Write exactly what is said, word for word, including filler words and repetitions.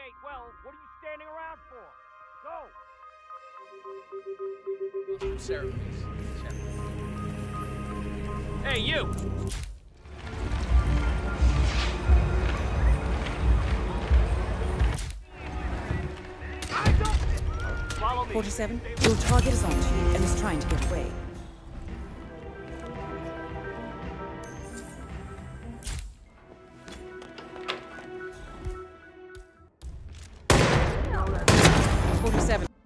well, what are you standing around for? Go! Sarah, please. Sarah. Hey, you! Follow me. forty-seven, your target is onto you and is trying to get away. forty-seven.